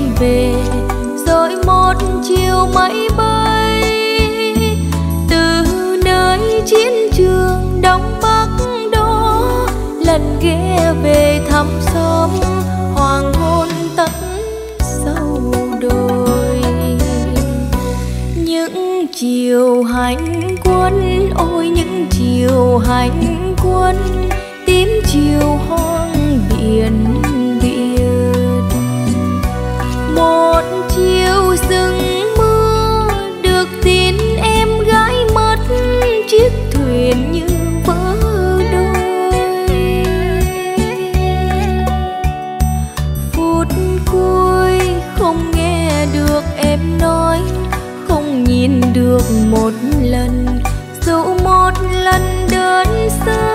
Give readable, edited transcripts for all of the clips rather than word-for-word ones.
về. Rồi một chiều máy bay từ nơi chiến trường Đông Bắc đó, lần ghé về thăm xóm hoàng hôn tận sâu đồi. Những chiều hành quân, ôi những chiều hành quân, tím chiều hoang biển biệt. Một chiều rừng mưa được tin em gái mất, chiếc thuyền như vỡ đôi. Phút cuối không nghe được em nói, không nhìn được một lần, dù một lần đơn sơ,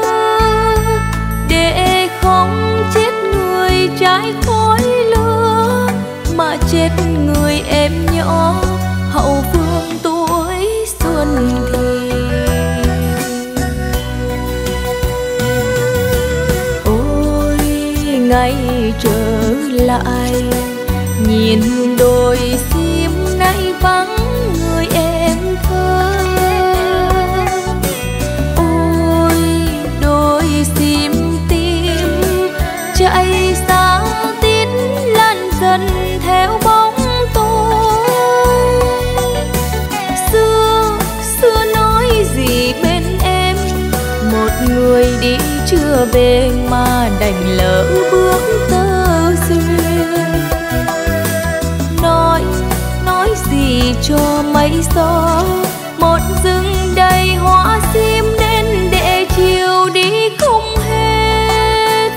để không chết người trái khói lửa, mà chết người em nhỏ hậu phương tuổi xuân thì. Ôi ngày trở lại, nhìn đôi sim nay vắng người em thơ. Ôi đôi sim tim chạy xa tít lan dần theo bóng tôi. Xưa nói gì bên em, một người đi chưa về mà đành lỡ bước tơ duyên. Nói gì cho mây gió, một rừng đầy hoa sim đến để chiều đi không hết.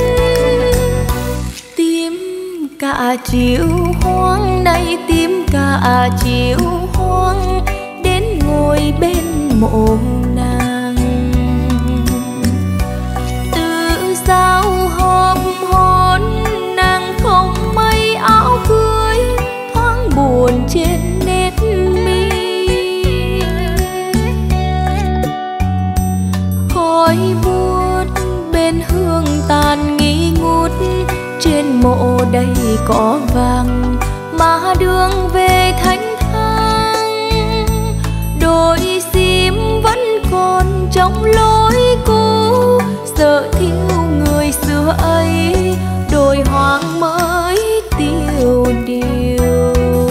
Tím cả chiều hoang nay, tím cả chiều hoang, đến ngồi bên mộ nàng. Từ giao hòm hôn nàng không mây áo cưới, thoáng buồn trên nét mi. Khói buốt bên hương tàn nghi ngút, trên mộ đầy cỏ vàng mà đường về thanh thang. Đôi sim vẫn còn trong lối cũ, giờ thiếu người xưa ấy, đôi hoang mới tiêu điều.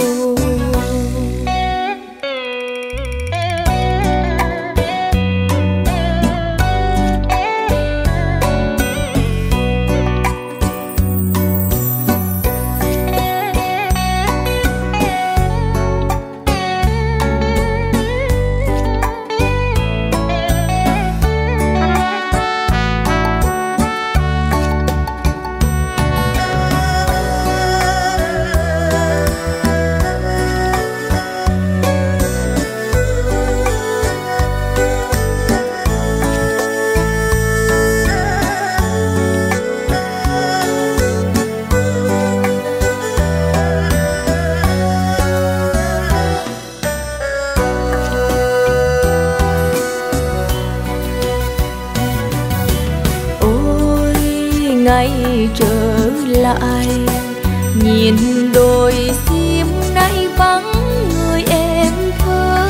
Ngày trở lại, nhìn đôi sim nay vắng người em thơ.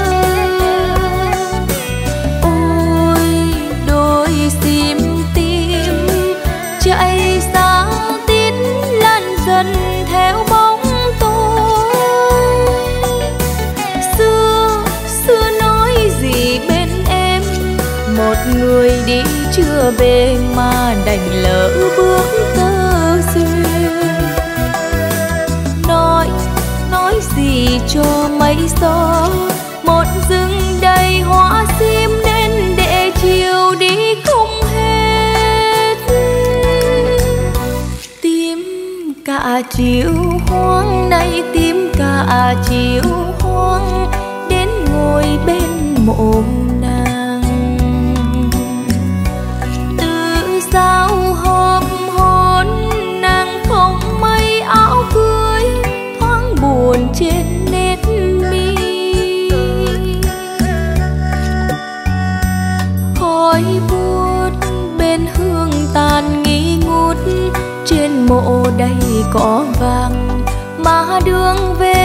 Ôi đôi sim tim chạy xa tít lan dần theo bóng tôi. Xưa nói gì bên em, một người đi chưa về mà đành lỡ bước tơ duyên. Nói gì cho mây gió, một rừng đầy hoa sim đến để chiều đi không hết. Tím cả chiều hoang nay, tím cả chiều hoang, đến ngồi bên mộ nàng. Sao hôm hôn nàng không mây áo cưới, thoáng buồn trên nét mi. Khói buốt bên hương tàn nghi ngút, trên mộ đầy cỏ vàng mà đường về